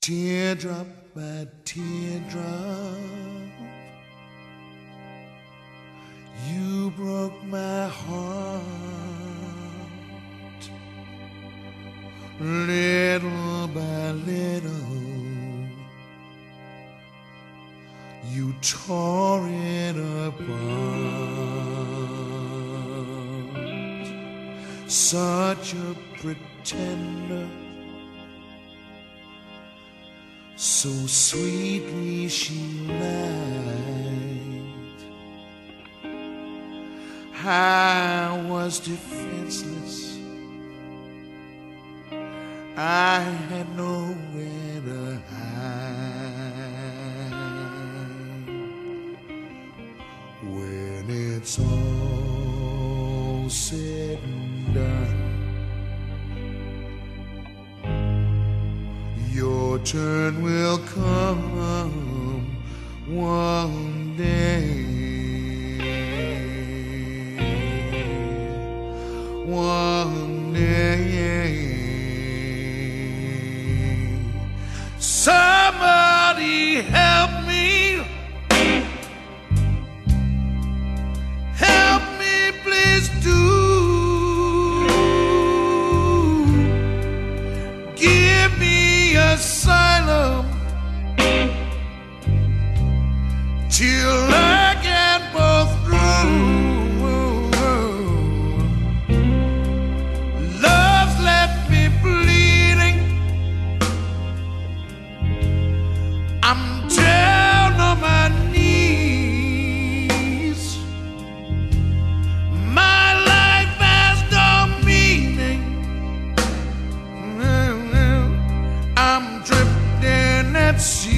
Teardrop by teardrop, you broke my heart. Little by little, you tore it apart. Such a pretender, so sweetly she lied. I was defenseless, I had nowhere to hide. When it's all said and done, your turn will come one day. One day. Somebody help me. Help me, please do. Give me asylum till I get both through. Love's left me bleeding, I'm down on my knees. My life has no meaning. I'm drifting at sea.